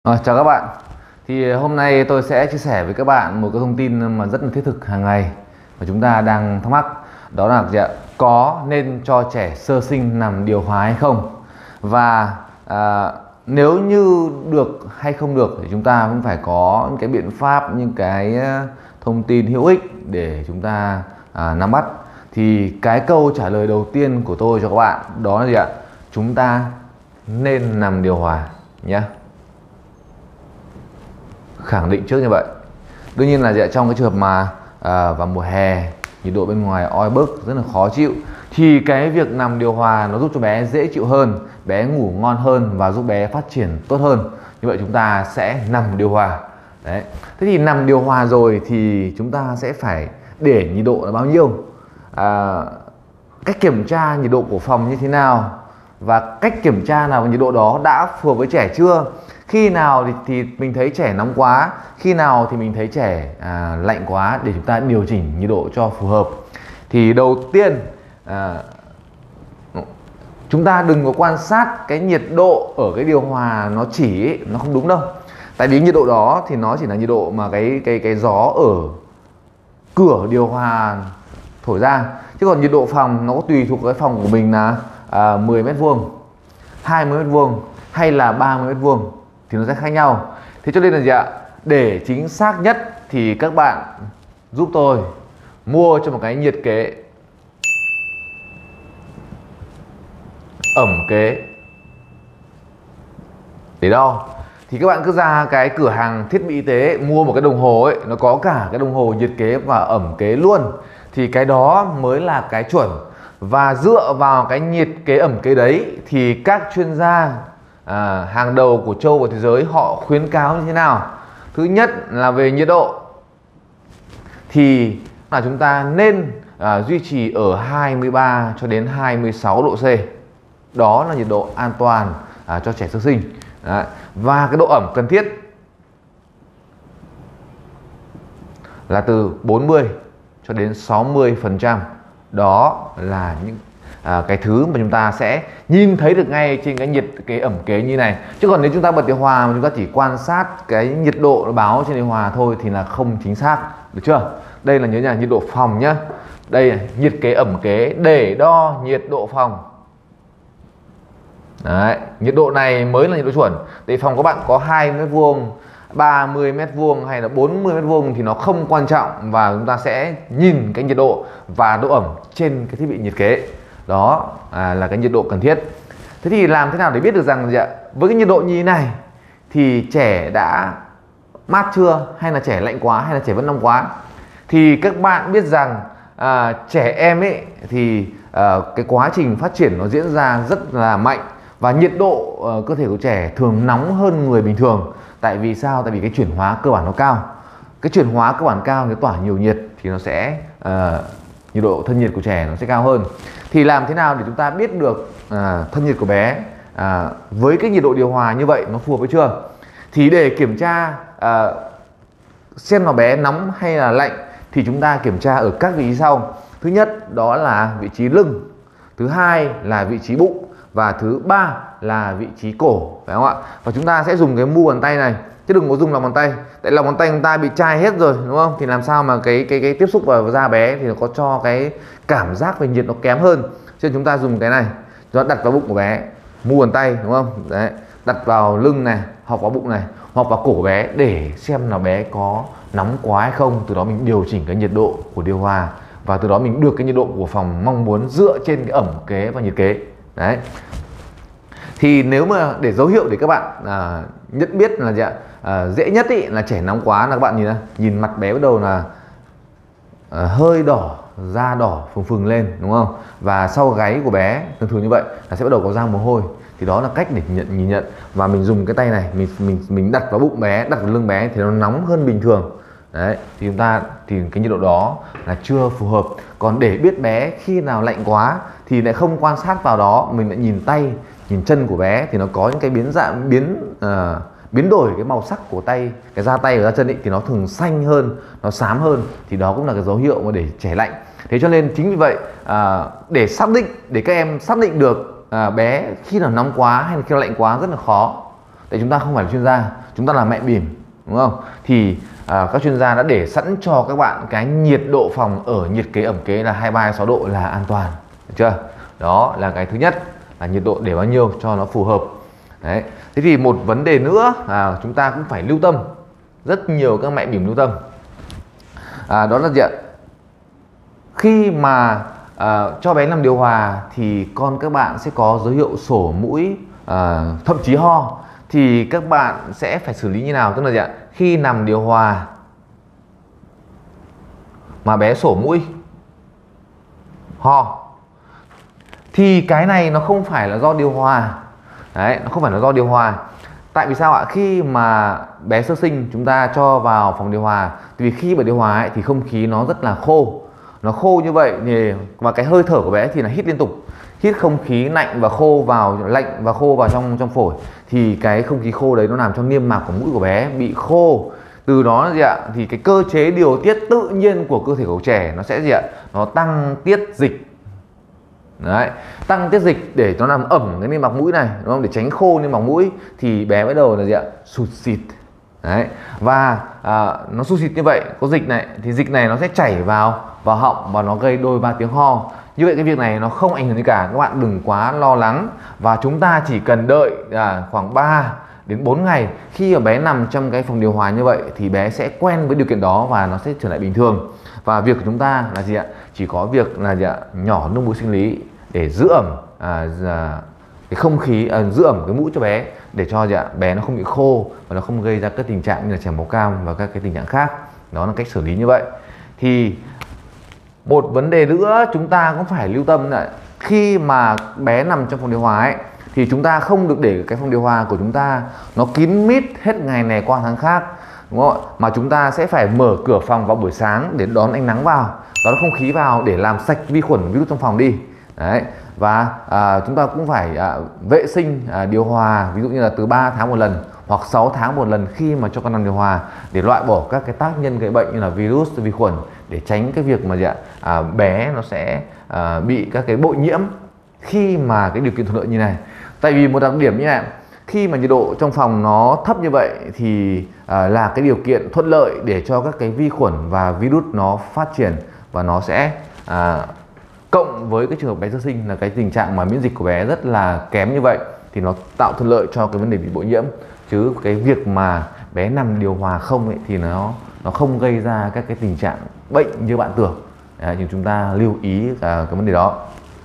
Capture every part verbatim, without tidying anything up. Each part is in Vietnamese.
Ờ, Chào các bạn. Thì hôm nay tôi sẽ chia sẻ với các bạn một cái thông tin mà rất là thiết thực hàng ngày mà chúng ta đang thắc mắc. Đó là gì ạ? Có nên cho trẻ sơ sinh nằm điều hòa hay không? Và à, nếu như được hay không được thì chúng ta cũng phải có những cái biện pháp, những cái thông tin hữu ích để chúng ta à, nắm bắt. Thì cái câu trả lời đầu tiên của tôi cho các bạn đó là gì ạ? Chúng ta nên nằm điều hòa nhé. Khẳng định trước như vậy. Đương nhiên là trong cái trường hợp mà à, vào mùa hè nhiệt độ bên ngoài oi bức rất là khó chịu thì cái việc nằm điều hòa nó giúp cho bé dễ chịu hơn, bé ngủ ngon hơn và giúp bé phát triển tốt hơn. Như vậy chúng ta sẽ nằm điều hòa. Đấy. Thế thì nằm điều hòa rồi thì chúng ta sẽ phải để nhiệt độ là bao nhiêu? À, cách kiểm tra nhiệt độ của phòng như thế nào? Và cách kiểm tra nào nhiệt độ đó đã phù hợp với trẻ chưa? Khi nào thì, thì mình thấy trẻ nóng quá, khi nào thì mình thấy trẻ à, lạnh quá để chúng ta điều chỉnh nhiệt độ cho phù hợp. Thì đầu tiên à, chúng ta đừng có quan sát cái nhiệt độ ở cái điều hòa nó chỉ ấy, nó không đúng đâu. Tại vì nhiệt độ đó thì nó chỉ là nhiệt độ mà cái cái cái gió ở cửa điều hòa thổi ra. Chứ còn nhiệt độ phòng nó có tùy thuộc cái phòng của mình là à, mười mét vuông, hai mươi mét vuông hay là ba mươi mét vuông thì nó sẽ khác nhau. Thế cho nên là gì ạ? Để chính xác nhất thì các bạn giúp tôi mua cho một cái nhiệt kế, ẩm kế để đo. Thì các bạn cứ ra cái cửa hàng thiết bị y tế mua một cái đồng hồ ấy, nó có cả cái đồng hồ nhiệt kế và ẩm kế luôn. Thì cái đó mới là cái chuẩn. Và dựa vào cái nhiệt kế ẩm kế đấy thì các chuyên gia à, hàng đầu của châu và thế giới họ khuyến cáo như thế nào? Thứ nhất là về nhiệt độ thì là chúng ta nên à, duy trì ở hai mươi ba cho đến hai mươi sáu độ C. Đó là nhiệt độ an toàn à, cho trẻ sơ sinh. Đấy. Và cái độ ẩm cần thiết là từ bốn mươi cho đến sáu mươi phần trăm. Đó là những à, cái thứ mà chúng ta sẽ nhìn thấy được ngay trên cái nhiệt cái ẩm kế như này. Chứ còn nếu chúng ta bật điều hòa mà chúng ta chỉ quan sát cái nhiệt độ nó báo trên điều hòa thôi thì là không chính xác, được chưa? Đây là nhớ nhà nhiệt độ phòng nhá. Đây là nhiệt kế ẩm kế để đo nhiệt độ phòng. Đấy, nhiệt độ này mới là nhiệt độ chuẩn. Để phòng các bạn có hai mét vuông, ba mươi mét vuông hay là bốn mươi mét vuông thì nó không quan trọng, và chúng ta sẽ nhìn cái nhiệt độ và độ ẩm trên cái thiết bị nhiệt kế. Đó à, là cái nhiệt độ cần thiết. Thế thì làm thế nào để biết được rằng gì ạ? Với cái nhiệt độ như thế này thì trẻ đã mát chưa, hay là trẻ lạnh quá, hay là trẻ vẫn nóng quá? Thì các bạn biết rằng à, trẻ em ấy thì à, cái quá trình phát triển nó diễn ra rất là mạnh, và nhiệt độ uh, cơ thể của trẻ thường nóng hơn người bình thường. Tại vì sao? Tại vì cái chuyển hóa cơ bản nó cao. Cái chuyển hóa cơ bản cao, cái tỏa nhiều nhiệt thì nó sẽ uh, nhiệt độ thân nhiệt của trẻ nó sẽ cao hơn. Thì làm thế nào để chúng ta biết được uh, thân nhiệt của bé uh, với cái nhiệt độ điều hòa như vậy nó phù hợp với chưa? Thì để kiểm tra uh, xem là bé nóng hay là lạnh thì chúng ta kiểm tra ở các vị trí sau. Thứ nhất đó là vị trí lưng, thứ hai là vị trí bụng, và thứ ba là vị trí cổ, phải không ạ? Và chúng ta sẽ dùng cái mu bàn tay này, chứ đừng có dùng lòng bàn tay. Tại lòng bàn tay chúng ta bị chai hết rồi, đúng không? Thì làm sao mà cái cái cái tiếp xúc vào da bé thì nó có cho cái cảm giác về nhiệt nó kém hơn. Cho nên chúng ta dùng cái này, chúng ta đặt vào bụng của bé, mu bàn tay, đúng không? Đấy, đặt vào lưng này, hoặc vào bụng này, hoặc vào cổ bé để xem là bé có nóng quá hay không. Từ đó mình điều chỉnh cái nhiệt độ của điều hòa, và từ đó mình được cái nhiệt độ của phòng mong muốn dựa trên cái ẩm kế và nhiệt kế. Đấy. Thì nếu mà để dấu hiệu để các bạn à, nhận biết là gì ạ? À, dễ nhất ý, là trẻ nóng quá là các bạn nhìn này, nhìn mặt bé bắt đầu là à, hơi đỏ, da đỏ phừng phừng lên, đúng không? Và sau gáy của bé thường thường như vậy là sẽ bắt đầu có ra mồ hôi. Thì đó là cách để nhận nhìn nhận. Và mình dùng cái tay này mình mình mình đặt vào bụng bé, đặt vào lưng bé thì nó nóng hơn bình thường. Đấy, thì chúng ta thì cái nhiệt độ đó là chưa phù hợp. Còn để biết bé khi nào lạnh quá thì lại không quan sát vào đó, mình lại nhìn tay, nhìn chân của bé thì nó có những cái biến dạng biến uh, biến đổi cái màu sắc của tay, cái da tay và da chân ấy, thì nó thường xanh hơn, nó xám hơn, thì đó cũng là cái dấu hiệu mà để trẻ lạnh. Thế cho nên chính vì vậy uh, để xác định, để các em xác định được uh, bé khi nào nóng quá hay là khi nào lạnh quá rất là khó. Tại chúng ta không phải là chuyên gia, chúng ta là mẹ bỉm, đúng không? Thì à, các chuyên gia đã để sẵn cho các bạn cái nhiệt độ phòng ở nhiệt kế ẩm kế là hai mươi ba hai mươi sáu độ là an toàn, được chưa? Đó là cái thứ nhất, là nhiệt độ để bao nhiêu cho nó phù hợp. Đấy. Thế thì một vấn đề nữa à, chúng ta cũng phải lưu tâm, rất nhiều các mẹ bỉm lưu tâm, à, đó là gì ạ? Khi mà à, cho bé nằm điều hòa thì con các bạn sẽ có dấu hiệu sổ mũi, à, thậm chí ho, thì các bạn sẽ phải xử lý như nào? Tức là gì ạ? Khi nằm điều hòa mà bé sổ mũi, ho, thì cái này nó không phải là do điều hòa. Đấy, nó không phải là do điều hòa. Tại vì sao ạ? Khi mà bé sơ sinh chúng ta cho vào phòng điều hòa, vì khi bật điều hòa ấy, thì không khí nó rất là khô, nó khô như vậy thì và cái hơi thở của bé thì là hít liên tục, hít không khí lạnh và khô vào, lạnh và khô vào trong trong phổi, thì cái không khí khô đấy nó làm cho niêm mạc của mũi của bé bị khô. Từ đó là gì ạ? Thì cái cơ chế điều tiết tự nhiên của cơ thể của trẻ nó sẽ gì ạ? Nó tăng tiết dịch. Đấy, tăng tiết dịch để nó làm ẩm cái niêm mạc mũi này, đúng không? Để tránh khô niêm mạc mũi thì bé bắt đầu là gì ạ? Sụt xịt. Đấy, và à, nó sụt xịt như vậy, có dịch này thì dịch này nó sẽ chảy vào vào họng và nó gây đôi ba tiếng ho. Như vậy cái việc này nó không ảnh hưởng gì cả, các bạn đừng quá lo lắng, và chúng ta chỉ cần đợi à, khoảng ba đến bốn ngày. Khi mà bé nằm trong cái phòng điều hòa như vậy thì bé sẽ quen với điều kiện đó và nó sẽ trở lại bình thường. Và việc của chúng ta là gì ạ? Chỉ có việc là gì ạ? Nhỏ nước muối sinh lý để giữ ẩm à, cái không khí, à, giữ ẩm cái mũi cho bé, để cho gì ạ? Bé nó không bị khô và nó không gây ra các tình trạng như là chảy máu cam và các cái tình trạng khác. Đó là cách xử lý như vậy. Thì một vấn đề nữa chúng ta cũng phải lưu tâm là khi mà bé nằm trong phòng điều hòa ấy, thì chúng ta không được để cái phòng điều hòa của chúng ta nó kín mít hết ngày này qua tháng khác, đúng không? Mà chúng ta sẽ phải mở cửa phòng vào buổi sáng để đón ánh nắng vào, đón không khí vào để làm sạch vi khuẩn virus trong phòng đi. Đấy. Và à, chúng ta cũng phải à, vệ sinh à, điều hòa, ví dụ như là từ ba tháng một lần hoặc sáu tháng một lần khi mà cho con nằm điều hòa, để loại bỏ các cái tác nhân gây bệnh như là virus, vi khuẩn, để tránh cái việc mà gì ạ? À, bé nó sẽ à, bị các cái bội nhiễm khi mà cái điều kiện thuận lợi như này. Tại vì một đặc điểm như này, khi mà nhiệt độ trong phòng nó thấp như vậy thì à, là cái điều kiện thuận lợi để cho các cái vi khuẩn và virus nó phát triển, và nó sẽ à, cộng với cái trường hợp bé sơ sinh là cái tình trạng mà miễn dịch của bé rất là kém như vậy, thì nó tạo thuận lợi cho cái vấn đề bị bội nhiễm. Chứ cái việc mà bé nằm điều hòa không ấy, thì nó nó không gây ra các cái tình trạng bệnh như bạn tưởng. Đấy, nhưng chúng ta lưu ý cả cái vấn đề đó.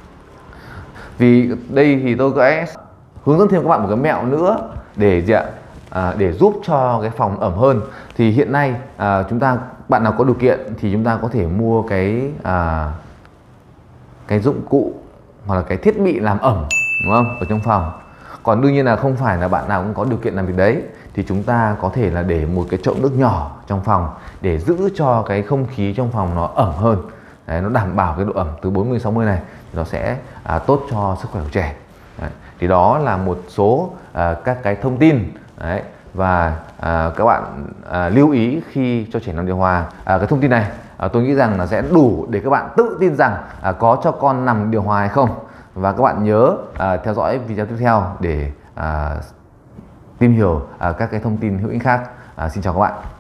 Vì đây thì tôi sẽ hướng dẫn thêm các bạn một cái mẹo nữa để gì ạ? À, để giúp cho cái phòng ẩm hơn. Thì hiện nay à, chúng ta, bạn nào có điều kiện thì chúng ta có thể mua cái à, cái dụng cụ hoặc là cái thiết bị làm ẩm, đúng không, ở trong phòng. Còn đương nhiên là không phải là bạn nào cũng có điều kiện làm việc đấy, thì chúng ta có thể là để một cái chậu nước nhỏ trong phòng để giữ cho cái không khí trong phòng nó ẩm hơn. Đấy, nó đảm bảo cái độ ẩm từ bốn mươi sáu mươi này, thì nó sẽ à, tốt cho sức khỏe của trẻ. Đấy, thì đó là một số à, các cái thông tin. Đấy, và à, các bạn à, lưu ý khi cho trẻ nằm điều hòa. À, cái thông tin này à, tôi nghĩ rằng là sẽ đủ để các bạn tự tin rằng à, có cho con nằm điều hòa hay không. Và các bạn nhớ à, theo dõi video tiếp theo để à, tìm hiểu à, các cái thông tin hữu ích khác. À, xin chào các bạn.